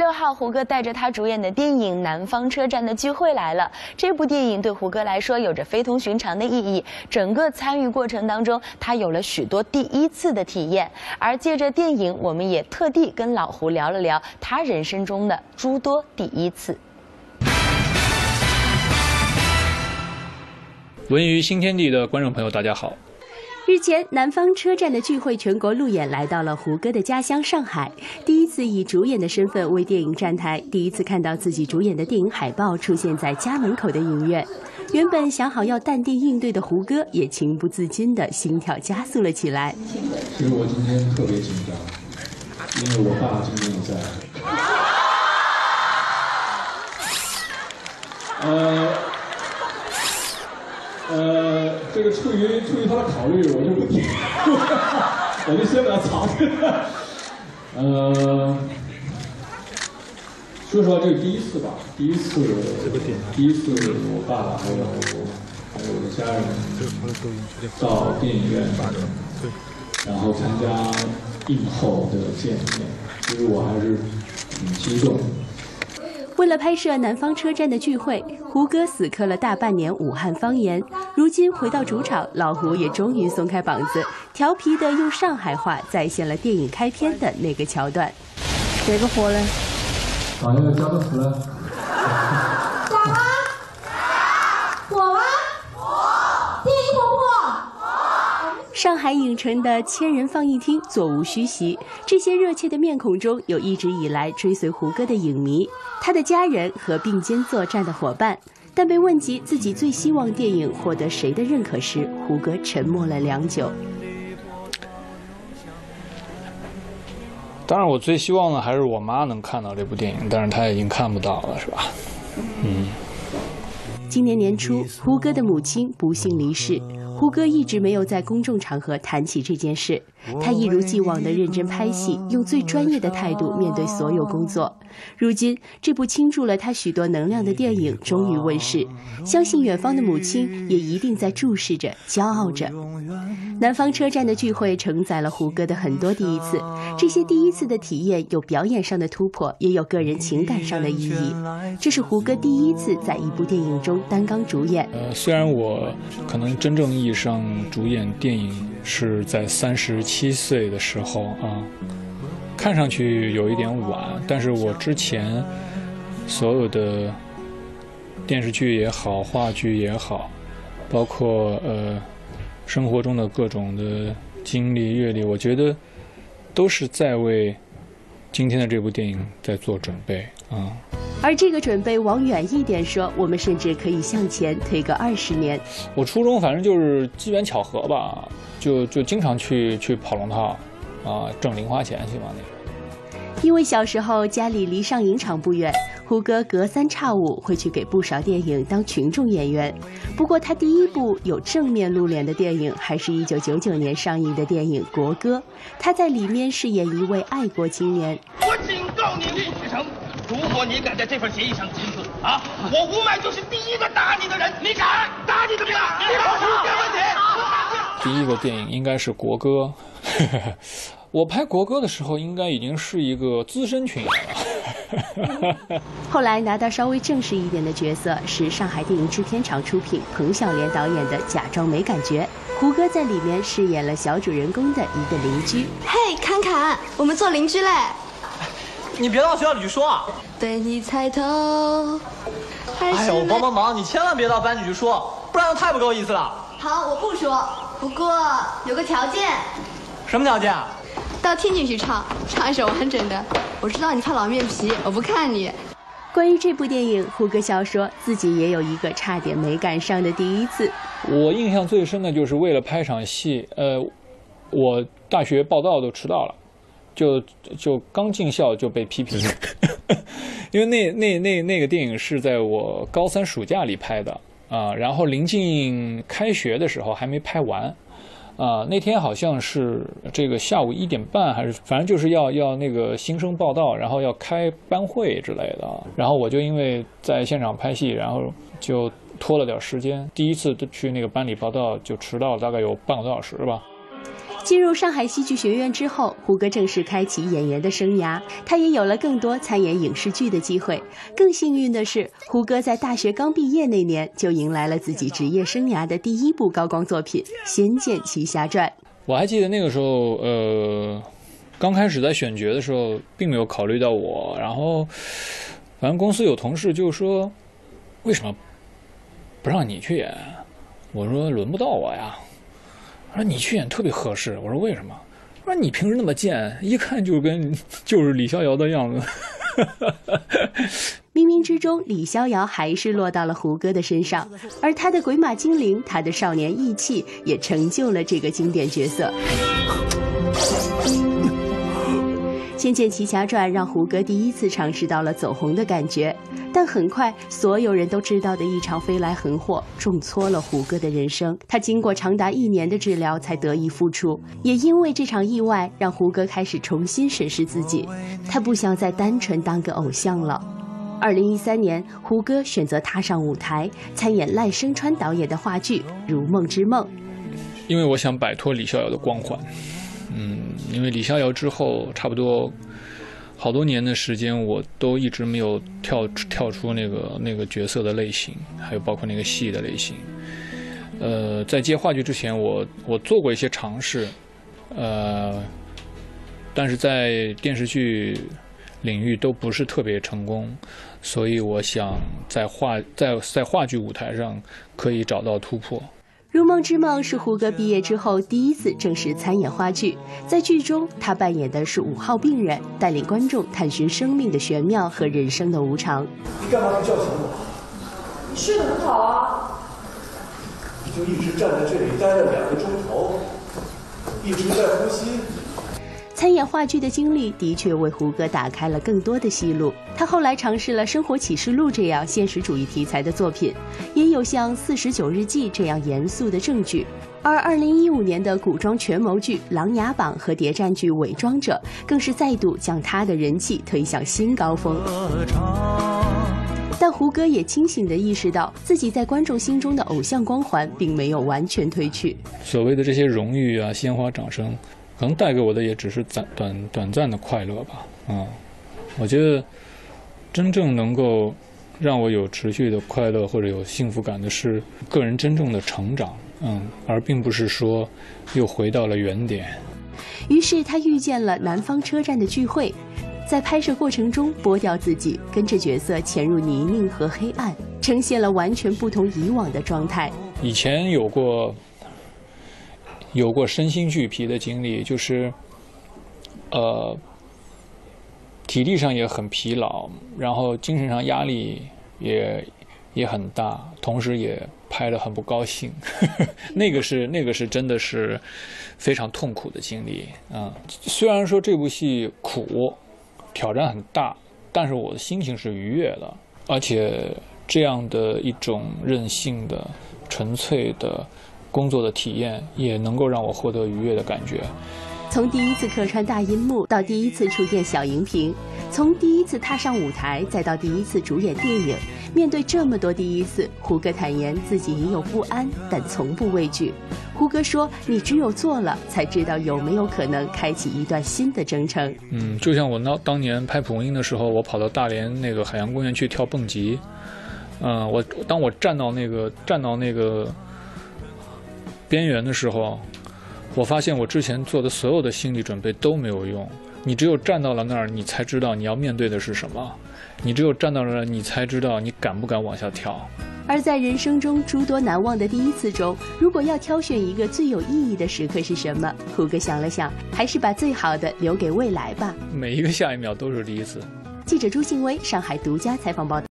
号，胡歌带着他主演的电影《南方车站的聚会》来了。这部电影对胡歌来说有着非同寻常的意义，整个参与过程当中，他有了许多第一次的体验。而借着电影，我们也特地跟老胡聊了聊他人生中的诸多第一次。 文娱新天地的观众朋友，大家好。 日前，南方车站的聚会全国路演来到了胡歌的家乡上海，第一次以主演的身份为电影站台，第一次看到自己主演的电影海报出现在家门口的影院。原本想好要淡定应对的胡歌，也情不自禁的心跳加速了起来。 其实我今天特别紧张，因为我爸今天也在。这个出于他的考虑，我就不提，我就先把它藏着。说实话，这是第一次吧，第一次我爸爸还有我的家人到电影院，然后参加映后的见面，其实我还是挺激动的。 为了拍摄南方车站的聚会，胡歌死磕了大半年武汉方言。如今回到主场，老胡也终于松开膀子，调皮地用上海话再现了电影开篇的那个桥段。 这个火嘞？ 把那个加多福了。 咋了？火吗？电影火不火？ 上海影城的千人放映厅座无虚席，这些热切的面孔中有一直以来追随胡歌的影迷，他的家人和并肩作战的伙伴。但被问及自己最希望电影获得谁的认可时，胡歌沉默了良久。 当然，我最希望的还是我妈能看到这部电影，但是她已经看不到了，是吧？ 今年年初，胡歌的母亲不幸离世。胡歌一直没有在公众场合谈起这件事，他一如既往地认真拍戏，用最专业的态度面对所有工作。如今，这部倾注了他许多能量的电影终于问世，相信远方的母亲也一定在注视着，骄傲着。南方车站的聚会承载了胡歌的很多第一次，这些第一次的体验有表演上的突破，也有个人情感上的意义。这是胡歌第一次在一部电影中担纲主演。 虽然我可能真正意义上主演电影是在37岁的时候啊，看上去有一点晚，但是我之前所有的电视剧也好，话剧也好，包括生活中的各种的经历阅历，我觉得都是在为今天的这部电影在做准备啊。 而这个准备往远一点说，我们甚至可以向前推个20年。 我初中反正就是机缘巧合吧，就经常去跑龙套啊，挣零花钱去嘛那个。 因为小时候家里离上影厂不远，胡歌隔3差5会去给不少电影当群众演员。不过他第一部有正面露脸的电影还是1999年上映的电影《国歌》，他在里面饰演一位爱国青年。 我警告你厉志成，如果你敢在这份协议上签字啊，我吴麦就是第一个打你的人。你敢打你怎么样？你跑出没问题。 第一个电影应该是《国歌》。我拍国歌的时候，应该已经是一个资深群演了。 后来拿到稍微正式一点的角色，是上海电影制片厂出品、彭晓莲导演的《假装没感觉》。胡歌在里面饰演了小主人公的一个邻居。 嘿，侃侃，我们做邻居嘞！ 你别到学校里去说啊！ 对你猜透。 哎呀，我帮忙，你千万别到班里去说，不然太不够意思了。 好，我不说，不过有个条件。 什么条件？ 到天津去唱一首完整的。我知道你怕老面皮，我不看你。 关于这部电影，胡歌笑说自己也有一个差点没赶上的第一次。 我印象最深的就是为了拍场戏，我大学报到都迟到了，就刚进校就被批评，因为那个电影是在我高3暑假里拍的啊，然后临近开学的时候还没拍完。那天好像是这个下午1点半，还是反正就是要那个新生报到，然后要开班会之类的。然后我就因为在现场拍戏，然后就拖了点时间。第一次去那个班里报到就迟到了大概有半个多小时吧。 进入上海戏剧学院之后，胡歌正式开启演员的生涯，他也有了更多参演影视剧的机会。更幸运的是，胡歌在大学刚毕业那年就迎来了自己职业生涯的第一部高光作品《仙剑奇侠传》。 我还记得那个时候，刚开始在选角的时候，并没有考虑到我，然后反正公司有同事就说，为什么不让你去演？我说轮不到我呀。他说你去演特别合适。我说为什么？他说你平时那么贱，一看就是李逍遥的样子。 冥冥之中，李逍遥还是落到了胡歌的身上，而他的鬼马精灵，他的少年义气，也成就了这个经典角色。《仙剑奇侠传》让胡歌第一次尝试到了走红的感觉，但很快，所有人都知道的一场飞来横祸重挫了胡歌的人生。他经过长达1年的治疗才得以复出，也因为这场意外，让胡歌开始重新审视自己。他不想再单纯当个偶像了。2013年，胡歌选择踏上舞台，参演赖声川导演的话剧《如梦之梦》。 因为我想摆脱李逍遥的光环。因为李逍遥之后，差不多好多年的时间，我都一直没有跳出那个角色的类型，还有包括那个戏的类型。在接话剧之前，我做过一些尝试，但是在电视剧领域都不是特别成功，所以我想在话剧舞台上可以找到突破。 《如梦之梦》是胡歌毕业之后第一次正式参演话剧，在剧中他扮演的是5号病人，带领观众探寻生命的玄妙和人生的无常。 你干嘛不叫醒我？ 你睡得很好啊。 你就一直站在这里待了2个钟头，一直在呼吸。 参演话剧的经历的确为胡歌打开了更多的戏路。他后来尝试了《生活启示录》这样现实主义题材的作品，也有像《49日记》这样严肃的正剧。而2015年的古装权谋剧《琅琊榜》和谍战剧《伪装者》更是再度将他的人气推向新高峰。但胡歌也清醒地意识到，自己在观众心中的偶像光环并没有完全褪去。 所谓的这些荣誉啊、鲜花、掌声，可能带给我的也只是短暂的快乐吧。我觉得真正能够让我有持续的快乐或者有幸福感的是个人真正的成长，而并不是说又回到了原点。 于是他遇见了南方车站的聚会，在拍摄过程中剥掉自己，跟着角色潜入泥泞和黑暗，呈现了完全不同以往的状态。 以前有过身心俱疲的经历，就是体力上也很疲劳，然后精神上压力也很大，同时也拍得很不高兴。那个是真的是非常痛苦的经历啊。虽然说这部戏苦，挑战很大，但是我的心情是愉悦的，而且这样的一种任性的、纯粹的工作的体验，也能够让我获得愉悦的感觉。 从第一次客串大银幕到第一次出演小荧屏，从第一次踏上舞台再到第一次主演电影，面对这么多第一次，胡歌坦言自己也有不安，但从不畏惧。胡歌说：“你只有做了，才知道有没有可能开启一段新的征程。” 就像我当年拍《蒲公英》的时候，我跑到大连那个海洋公园去跳蹦极，当我站到那个边缘的时候，我发现我之前做的所有的心理准备都没有用。你只有站到了那儿，你才知道你要面对的是什么。你只有站到了那儿，你才知道你敢不敢往下跳。 而在人生中诸多难忘的第一次中，如果要挑选一个最有意义的时刻是什么？胡歌想了想，还是把最好的留给未来吧。 每一个下一秒都是第一次。 记者朱信威，上海独家采访报道。